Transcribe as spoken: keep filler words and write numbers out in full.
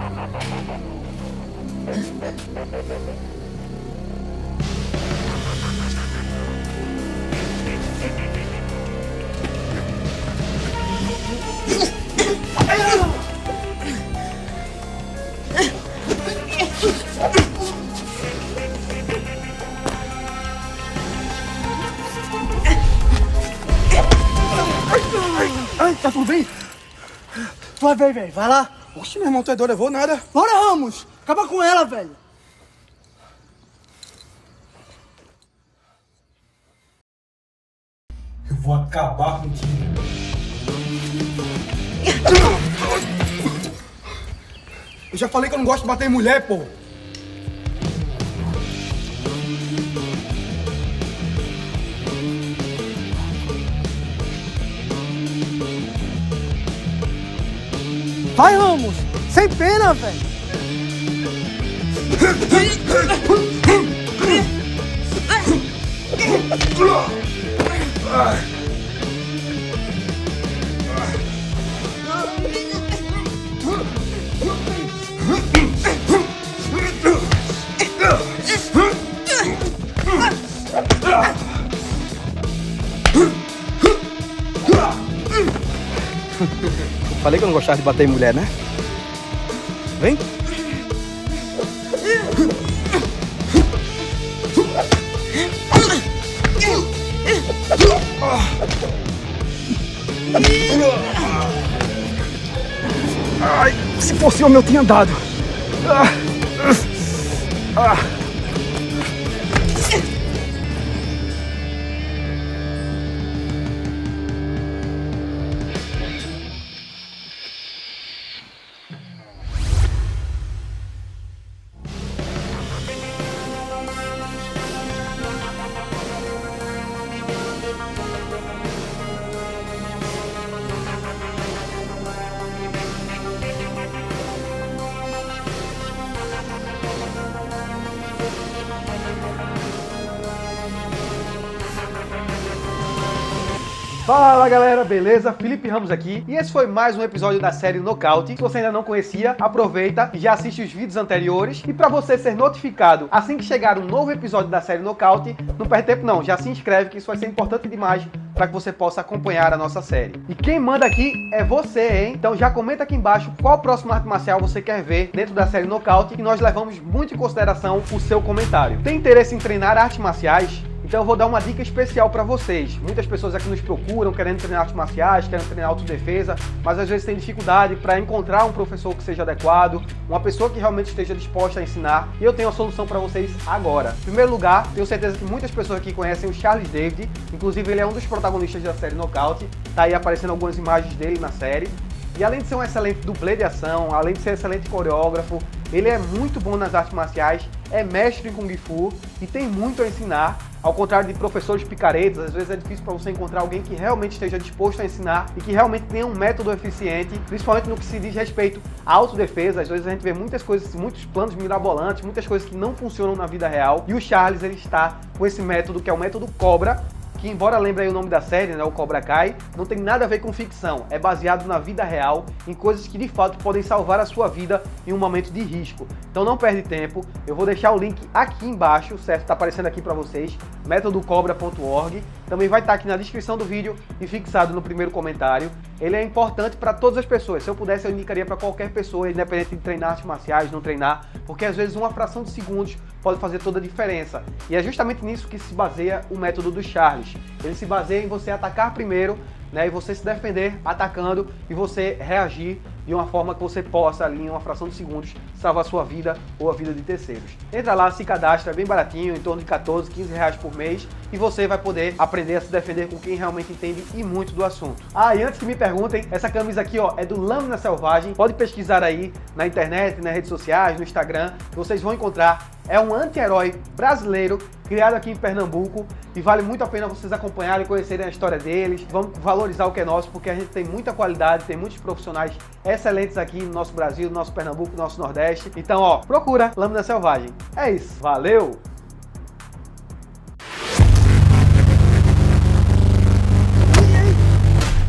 Ai, tá tudo bem? Vai, velho, velho, vai lá. Oxe, meu irmão, tu é doido, eu vou nada. Bora, Ramos. Acaba com ela, velho. Eu vou acabar contigo. Eu já falei que eu não gosto de bater em mulher, pô. Vai, Ramos. Sem pena, velho. Falei que eu não gostava de bater em mulher, né? Vem. Ai, se fosse homem eu tinha andado. Ah. Ah. Fala galera, beleza? Felipe Ramos aqui e esse foi mais um episódio da série Nocaute. Se você ainda não conhecia, aproveita e já assiste os vídeos anteriores. E para você ser notificado assim que chegar um novo episódio da série Nocaute, não perde tempo não, já se inscreve que isso vai ser importante demais para que você possa acompanhar a nossa série. E quem manda aqui é você, hein? Então já comenta aqui embaixo qual próxima arte marcial você quer ver dentro da série Nocaute, que nós levamos muito em consideração o seu comentário. Tem interesse em treinar artes marciais? Então eu vou dar uma dica especial para vocês. Muitas pessoas aqui nos procuram querendo treinar artes marciais, querendo treinar autodefesa, mas às vezes tem dificuldade para encontrar um professor que seja adequado, uma pessoa que realmente esteja disposta a ensinar. E eu tenho a solução para vocês agora. Em primeiro lugar, tenho certeza que muitas pessoas aqui conhecem o Charles David, inclusive ele é um dos protagonistas da série Nocaute, tá aí aparecendo algumas imagens dele na série. E além de ser um excelente dublê de ação, além de ser um excelente coreógrafo, ele é muito bom nas artes marciais, é mestre em Kung Fu e tem muito a ensinar. Ao contrário de professores picaretas, às vezes é difícil para você encontrar alguém que realmente esteja disposto a ensinar e que realmente tenha um método eficiente, principalmente no que se diz respeito à autodefesa. Às vezes a gente vê muitas coisas, muitos planos mirabolantes, muitas coisas que não funcionam na vida real. E o Charles, ele está com esse método que é o método Cobra, que embora lembre aí o nome da série, né, o Cobra Kai, não tem nada a ver com ficção, é baseado na vida real, em coisas que de fato podem salvar a sua vida em um momento de risco. Então não perde tempo, eu vou deixar o link aqui embaixo, certo? Tá aparecendo aqui para vocês, método cobra ponto org, também vai estar aqui na descrição do vídeo e fixado no primeiro comentário. Ele é importante para todas as pessoas, se eu pudesse eu indicaria para qualquer pessoa, independente de treinar artes marciais, não treinar, porque às vezes uma fração de segundos pode fazer toda a diferença. E é justamente nisso que se baseia o método do Charles. Ele se baseia em você atacar primeiro, né, e você se defender atacando e você reagir de uma forma que você possa, ali em uma fração de segundos, salvar a sua vida ou a vida de terceiros. Entra lá, se cadastra, é bem baratinho, em torno de quatorze, quinze reais por mês, e você vai poder aprender a se defender com quem realmente entende e muito do assunto. Ah, e antes que me perguntem, essa camisa aqui, ó, é do Lâmina Selvagem. Pode pesquisar aí na internet, nas redes sociais, no Instagram, vocês vão encontrar. É um anti-herói brasileiro, criado aqui em Pernambuco, e vale muito a pena vocês acompanharem e conhecerem a história deles. Vamos valorizar o que é nosso, porque a gente tem muita qualidade, tem muitos profissionais excelentes aqui no nosso Brasil, no nosso Pernambuco, no nosso Nordeste. Então, ó, procura Lâmina Selvagem. É isso, valeu!